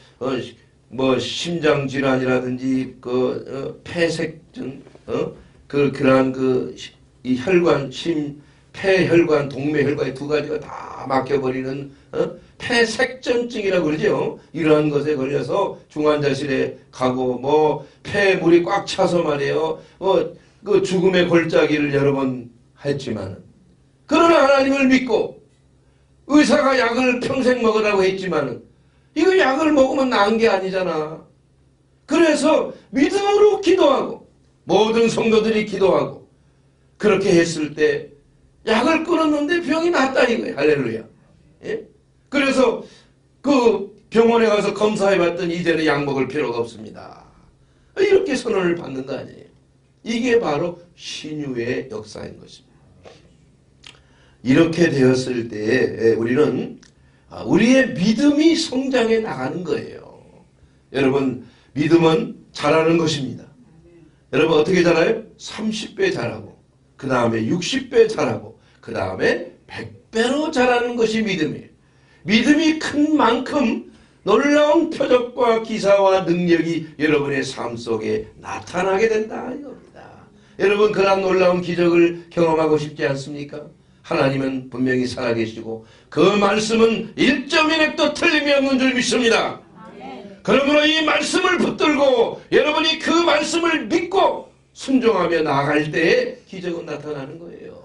S1: 심장 질환이라든지 폐색증, 그러한 이 혈관, 폐혈관, 동맥혈관의 두 가지가 다 막혀버리는 폐색전증이라고 그러죠. 이러한 것에 걸려서 중환자실에 가고 폐물이 꽉 차서 말이에요. 그 죽음의 골짜기를 여러 번 했지만 그러나 하나님을 믿고 의사가 약을 평생 먹으라고 했지만 이거 약을 먹으면 나은 게 아니잖아. 그래서 믿음으로 기도하고 모든 성도들이 기도하고 그렇게 했을 때 약을 끊었는데 병이 낫다 이거예요. 할렐루야. 예? 그래서 그 병원에 가서 검사해봤더니 이제는 약 먹을 필요가 없습니다. 이렇게 선언을 받는 거 아니에요. 이게 바로 신유의 역사인 것입니다. 이렇게 되었을 때 우리는 우리의 믿음이 성장해 나가는 거예요. 여러분 믿음은 자라는 것입니다. 여러분 어떻게 자라요? 30배 자라고 그 다음에 60배 자라고 그 다음에 100배로 자라는 것이 믿음이에요. 믿음이 큰 만큼 놀라운 표적과 기사와 능력이 여러분의 삶 속에 나타나게 된다 이겁니다. 여러분 그러한 놀라운 기적을 경험하고 싶지 않습니까? 하나님은 분명히 살아계시고 그 말씀은 1.1획도 틀림이 없는 줄 믿습니다. 그러므로 이 말씀을 붙들고 여러분이 그 말씀을 믿고 순종하며 나아갈 때에 기적은 나타나는 거예요.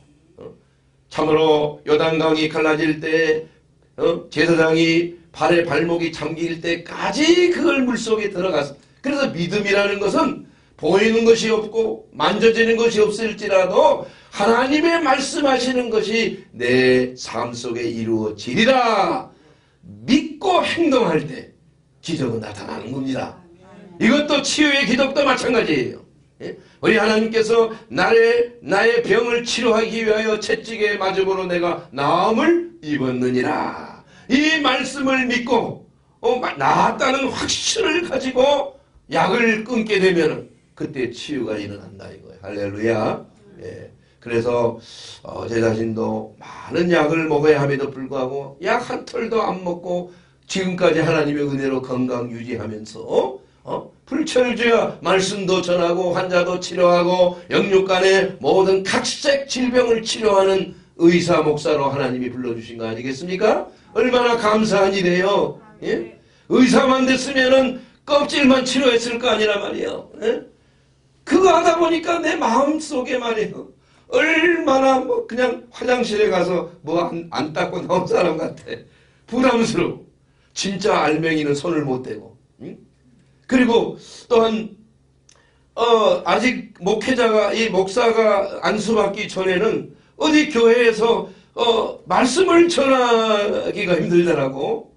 S1: 참으로 요단강이 갈라질 때 제사장이 발에 발목이 잠길 때까지 그걸 물속에 들어가서, 그래서 믿음이라는 것은 보이는 것이 없고 만져지는 것이 없을지라도 하나님의 말씀하시는 것이 내 삶 속에 이루어지리라 믿고 행동할 때 기적은 나타나는 겁니다. 이것도 치유의 기적도 마찬가지예요. 우리 하나님께서 나의 병을 치료하기 위하여 채찍에 맞음으로 내가 나음을 입었느니라. 이 말씀을 믿고 나았다는 확신을 가지고 약을 끊게 되면 그때 치유가 일어난다 이거예요. 할렐루야. 그래서 제 자신도 많은 약을 먹어야 함에도 불구하고 약 한 털도 안 먹고 지금까지 하나님의 은혜로 건강 유지하면서 불철주야 말씀도 전하고 환자도 치료하고 영육간의 모든 각색 질병을 치료하는 의사 목사로 하나님이 불러주신 거 아니겠습니까? 얼마나 감사한 일이에요. 예? 의사만 됐으면은 껍질만 치료했을 거 아니란 말이에요. 예? 그거 하다 보니까 내 마음속에 말이에요. 얼마나 그냥 화장실에 가서 안 닦고 나온 사람 같아. 부담스러워. 진짜 알맹이는 손을 못 대고. 응? 그리고 또한 아직 목사가 안수받기 전에는 어디 교회에서 말씀을 전하기가 힘들더라고.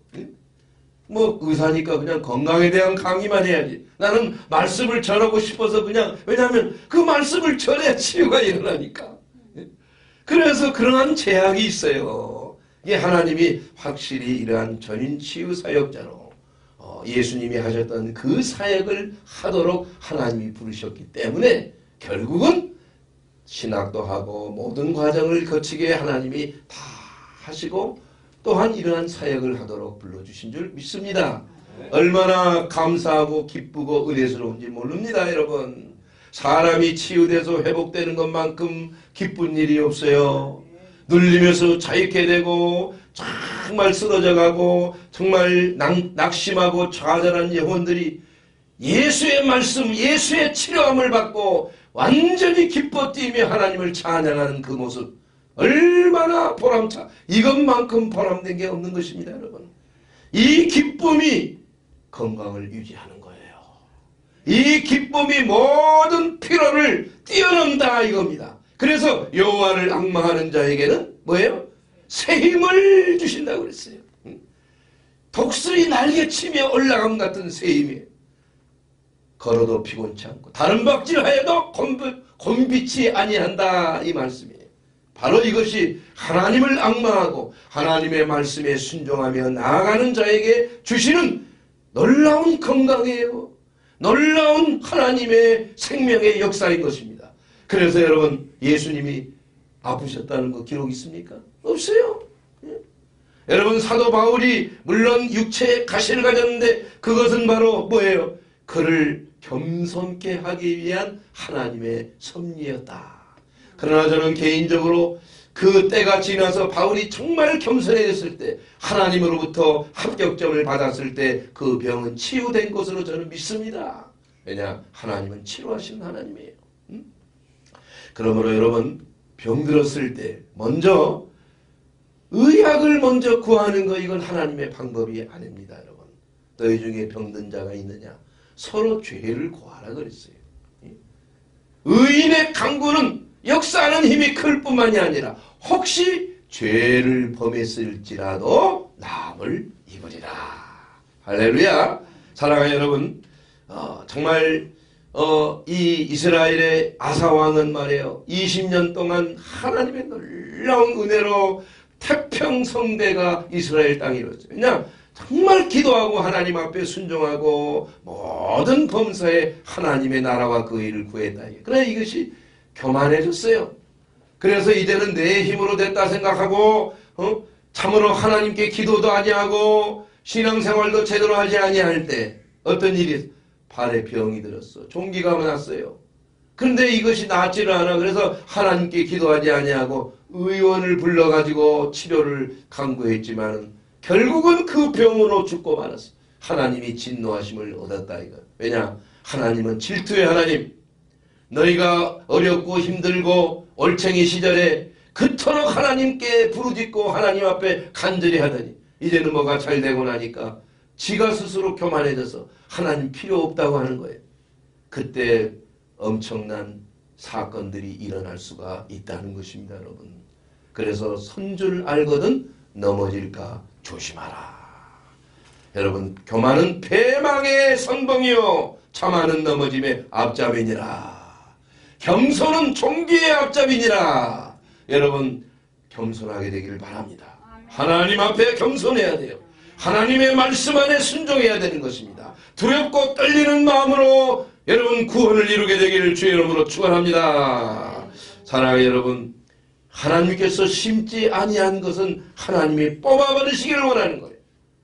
S1: 뭐 의사니까 그냥 건강에 대한 강의만 해야지. 나는 말씀을 전하고 싶어서 그냥, 왜냐하면 그 말씀을 전해야 치유가 일어나니까. 그래서 그러한 제약이 있어요. 이게 하나님이 확실히 이러한 전인 치유 사역자로 예수님이 하셨던 그 사역을 하도록 하나님이 부르셨기 때문에 결국은 신학도 하고 모든 과정을 거치게 하나님이 다 하시고 또한 이러한 사역을 하도록 불러주신 줄 믿습니다. 얼마나 감사하고 기쁘고 은혜스러운지 모릅니다. 여러분. 사람이 치유돼서 회복되는 것만큼 기쁜 일이 없어요. 눌리면서 자익게 되고 정말 쓰러져 가고 정말 낙심하고 좌절한 영혼들이 예수의 말씀, 예수의 치료함을 받고 완전히 기뻐 뛰며 하나님을 찬양하는 그 모습, 얼마나 보람차. 이것만큼 보람된 게 없는 것입니다. 여러분. 이 기쁨이 건강을 유지하는 거예요. 이 기쁨이 모든 피로를 뛰어넘다 이겁니다. 그래서 여호와를 앙망하는 자에게는 뭐예요? 새 힘을 주신다고 그랬어요. 독수리 날개치며 올라감 같은 새 힘이에요. 걸어도 피곤치 않고 다른 박질하여도 곤비치 아니한다 이 말씀이에요. 바로 이것이 하나님을 앙망하고 하나님의 말씀에 순종하며 나아가는 자에게 주시는 놀라운 건강이에요. 놀라운 하나님의 생명의 역사인 것입니다. 그래서 여러분 예수님이 아프셨다는 거 기록 있습니까? 없어요. 여러분 사도 바울이 물론 육체의 가시를 가졌는데 그것은 바로 뭐예요? 그를 겸손케 하기 위한 하나님의 섭리였다. 그러나 저는 개인적으로 그 때가 지나서 바울이 정말 겸손해졌을 때 하나님으로부터 합격점을 받았을 때 그 병은 치유된 것으로 저는 믿습니다. 왜냐? 하나님은 치료하시는 하나님이에요. 그러므로 여러분 병들었을 때 먼저 의학을 먼저 구하는 거 이건 하나님의 방법이 아닙니다. 여러분. 너희 중에 병든 자가 있느냐? 서로 죄를 구하라 그랬어요. 의인의 강구는 역사하는 힘이 클 뿐만이 아니라 혹시 죄를 범했을지라도 나음을 입으리라. 할렐루야. 사랑하는 여러분, 정말 이 이스라엘의 아사왕은 말이에요. 20년 동안 하나님의 놀라운 은혜로 태평성대가 이스라엘 땅에 이루어졌어요. 왜냐? 정말 기도하고 하나님 앞에 순종하고 모든 범사에 하나님의 나라와 그 일을 구했다. 그러나 이것이 교만해졌어요. 그래서 이제는 내 힘으로 됐다 생각하고 참으로 하나님께 기도도 아니하고 신앙생활도 제대로 하지 아니할 때 어떤 일이 발에 병이 들었어. 종기가 났어요. 그런데 이것이 낫지를 않아. 그래서 하나님께 기도하지 아니하고 의원을 불러가지고 치료를 강구했지만 결국은 그 병으로 죽고 말았어. 하나님이 진노하심을 얻었다 이거. 왜냐? 하나님은 질투의 하나님. 너희가 어렵고 힘들고 올챙이 시절에 그토록 하나님께 부르짖고 하나님 앞에 간절히 하더니 이제는 뭐가 잘 되고 나니까 지가 스스로 교만해져서 하나님 필요 없다고 하는 거예요. 그때 엄청난 사건들이 일어날 수가 있다는 것입니다, 여러분. 그래서 선줄 알거든 넘어질까 조심하라. 여러분, 교만은 패망의 선봉이요 참아는 넘어짐의 앞잡이니라. 겸손은 종기의 앞잡이니라. 여러분, 겸손하게 되기를 바랍니다. 하나님 앞에 겸손해야 돼요. 하나님의 말씀 안에 순종해야 되는 것입니다. 두렵고 떨리는 마음으로 여러분 구원을 이루게 되기를 주의 이름으로 축원합니다. 사랑하는 여러분, 하나님께서 심지 아니한 것은 하나님이 뽑아버리시기를 원하는 거예요.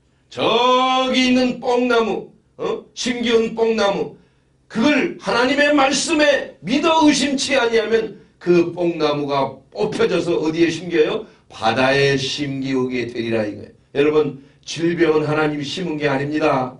S1: 저기 있는 뽕나무, 심기운 뽕나무, 그걸 하나님의 말씀에 믿어 의심치 아니하면 그 뽕나무가 뽑혀져서 어디에 심겨요? 바다에 심기우게 되리라 이거예요. 여러분, 질병은 하나님이 심은 게 아닙니다.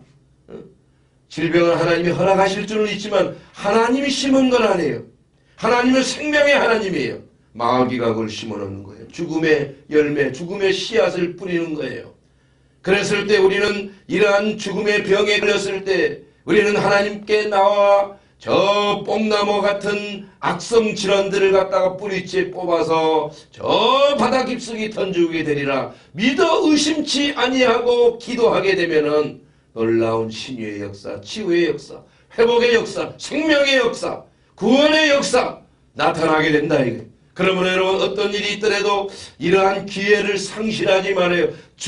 S1: 질병은 하나님이 허락하실 줄은 있지만 하나님이 심은 건 아니에요. 하나님은 생명의 하나님이에요. 마귀가 그걸 심어놓는 거예요. 죽음의 열매, 죽음의 씨앗을 뿌리는 거예요. 그랬을 때 우리는 이러한 죽음의 병에 걸렸을 때 우리는 하나님께 나와 저 뽕나무 같은 악성 질환들을 갖다가 뿌리째 뽑아서 저 바다 깊숙이 던지게 되리라. 믿어 의심치 아니하고 기도하게 되면은 놀라운 신유의 역사, 치유의 역사, 회복의 역사, 생명의 역사, 구원의 역사 나타나게 된다 이거예요. 그러므로 여러분 어떤 일이 있더라도 이러한 기회를 상실하지 말아요.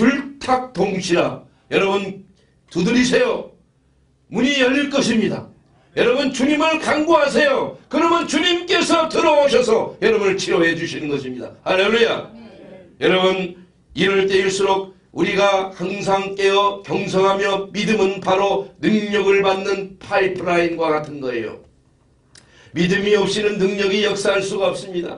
S1: 줄탁동시라. 여러분 두드리세요. 문이 열릴 것입니다. 여러분 주님을 간구하세요. 그러면 주님께서 들어오셔서 여러분을 치료해 주시는 것입니다. 할렐루야. 여러분 이럴 때일수록 우리가 항상 깨어 경성하며 믿음은 바로 능력을 받는 파이프라인과 같은 거예요. 믿음이 없이는 능력이 역사할 수가 없습니다.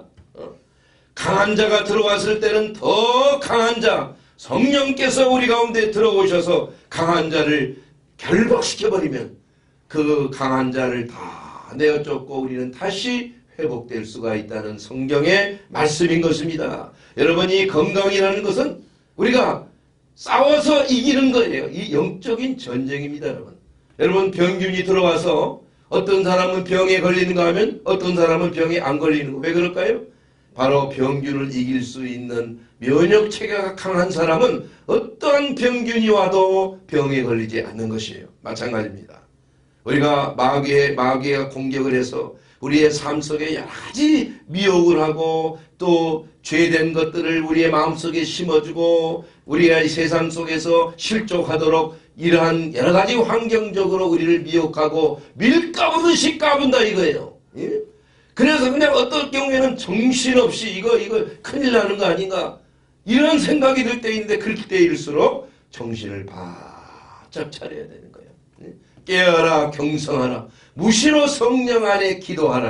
S1: 강한 자가 들어왔을 때는 더 강한 자, 성령께서 우리 가운데 들어오셔서 강한 자를 결박시켜버리면 그 강한 자를 다 내어쫓고 우리는 다시 회복될 수가 있다는 성경의 말씀인 것입니다. 여러분, 이 건강이라는 것은 우리가 싸워서 이기는 거예요. 이 영적인 전쟁입니다, 여러분. 여러분, 병균이 들어와서 어떤 사람은 병에 걸리는가 하면 어떤 사람은 병에 안 걸리는 거. 왜 그럴까요? 바로 병균을 이길 수 있는 면역체계가 강한 사람은 어떠한 병균이 와도 병에 걸리지 않는 것이에요. 마찬가지입니다. 우리가 마귀가 공격을 해서 우리의 삶 속에 여러 가지 미혹을 하고 또 죄된 것들을 우리의 마음속에 심어주고 우리가 이 세상 속에서 실족하도록 이러한 여러 가지 환경적으로 우리를 미혹하고 밀가부듯이 까분다 이거예요. 예? 그래서 그냥 어떤 경우에는 정신없이 이거 큰일 나는 거 아닌가 이런 생각이 들 때인데 그럴 때일수록 정신을 바짝 차려야 되는 거예요. 예? 깨어라 경성하라 무시로 성령 안에 기도하라.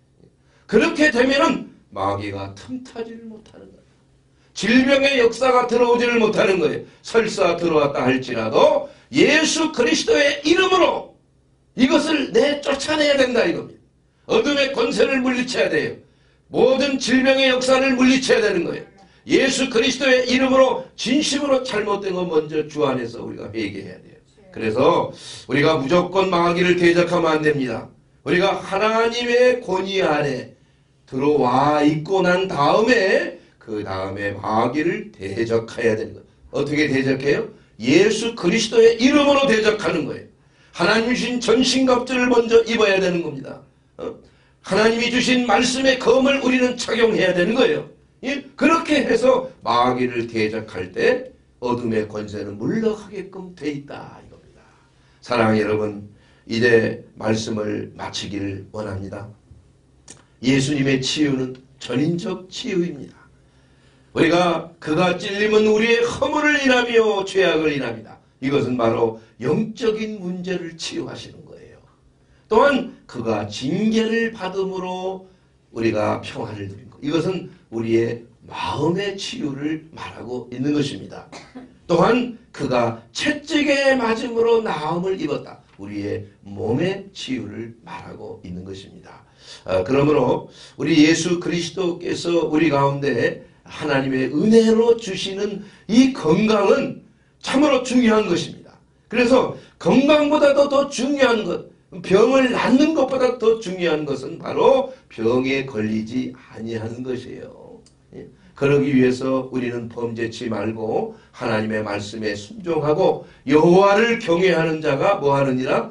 S1: 그렇게 되면은 마귀가 틈타지를 못하는 거예요. 질병의 역사가 들어오지를 못하는 거예요. 설사 들어왔다 할지라도 예수 그리스도의 이름으로 이것을 쫓아내야 된다 이겁니다. 어둠의 권세를 물리쳐야 돼요. 모든 질병의 역사를 물리쳐야 되는 거예요. 예수 그리스도의 이름으로 진심으로 잘못된 거 먼저 주 안에서 우리가 회개해야 돼요. 그래서 우리가 무조건 마귀를 대적하면 안 됩니다. 우리가 하나님의 권위 아래 들어와 있고 난 다음에 그 다음에 마귀를 대적해야 되는 거예요. 어떻게 대적해요? 예수 그리스도의 이름으로 대적하는 거예요. 하나님이 주신 전신갑주를 먼저 입어야 되는 겁니다. 하나님이 주신 말씀의 검을 우리는 착용해야 되는 거예요. 그렇게 해서 마귀를 대적할 때 어둠의 권세는 물러가게끔 돼 있다 이겁니다. 사랑하는 여러분, 이제 말씀을 마치기를 원합니다. 예수님의 치유는 전인적 치유입니다. 우리가 그가 찔림은 우리의 허물을 인하며 죄악을 인합니다. 이것은 바로 영적인 문제를 치유하시는 거예요. 또한 그가 징계를 받음으로 우리가 평안을 누린 것. 이것은 우리의 마음의 치유를 말하고 있는 것입니다. 또한 그가 채찍에 맞음으로 나음을 입었다. 우리의 몸의 치유를 말하고 있는 것입니다. 그러므로 우리 예수 그리스도께서 우리 가운데 하나님의 은혜로 주시는 이 건강은 참으로 중요한 것입니다. 그래서 건강보다도 더 중요한 것, 병을 낫는 것보다 더 중요한 것은 바로 병에 걸리지 아니하는 것이에요. 그러기 위해서 우리는 범죄치 말고 하나님의 말씀에 순종하고 여호와를 경외하는 자가 뭐하느니라?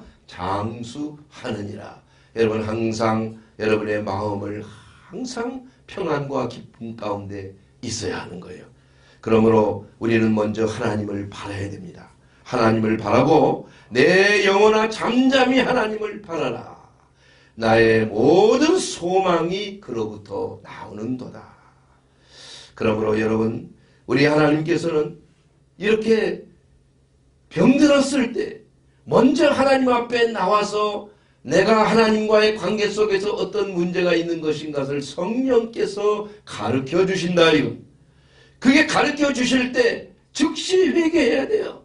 S1: 장수하느니라. 여러분 항상 여러분의 마음을 항상 평안과 기쁨 가운데 있어야 하는 거예요. 그러므로 우리는 먼저 하나님을 바라야 됩니다. 하나님을 바라고 내 영혼아 잠잠히 하나님을 바라라. 나의 모든 소망이 그로부터 나오는도다. 그러므로 여러분 우리 하나님께서는 이렇게 병들었을 때 먼저 하나님 앞에 나와서 내가 하나님과의 관계 속에서 어떤 문제가 있는 것인가를 성령께서 가르쳐 주신다. 이거. 그게 가르쳐 주실 때 즉시 회개해야 돼요.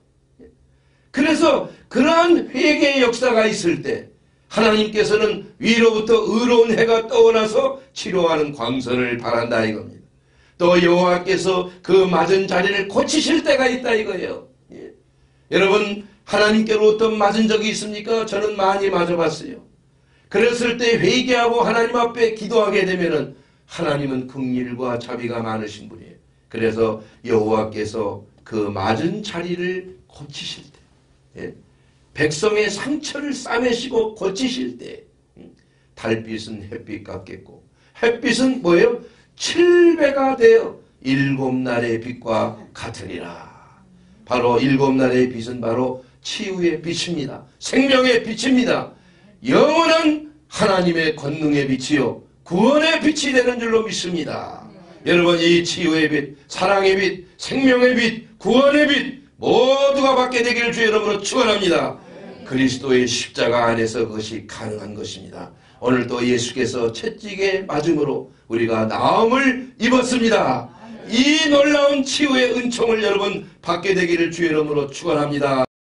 S1: 그래서 그러한 회개의 역사가 있을 때 하나님께서는 위로부터 의로운 해가 떠올라서 치료하는 광선을 바란다 이겁니다. 또 여호와께서 그 맞은 자리를 고치실 때가 있다 이거예요. 예. 여러분 하나님께로부터 맞은 적이 있습니까? 저는 많이 맞아봤어요. 그랬을 때 회개하고 하나님 앞에 기도하게 되면은 하나님은 긍휼과 자비가 많으신 분이에요. 그래서 여호와께서 그 맞은 자리를 고치실 때, 예. 백성의 상처를 싸매시고 고치실 때 달빛은 햇빛 같겠고 햇빛은 뭐예요? 7배가 되어 7날의 빛과 같으리라. 바로 7날의 빛은 바로 치유의 빛입니다. 생명의 빛입니다. 영원한 하나님의 권능의 빛이요 구원의 빛이 되는 줄로 믿습니다. 여러분 이 치유의 빛, 사랑의 빛, 생명의 빛, 구원의 빛 모두가 받게 되기를 주 여러분으로 축원합니다. 그리스도의 십자가 안에서 그것이 가능한 것입니다. 오늘도 예수께서 채찍에 맞음으로 우리가 나음을 입었습니다. 이 놀라운 치유의 은총을 여러분 받게 되기를 주 이름으로 축원합니다.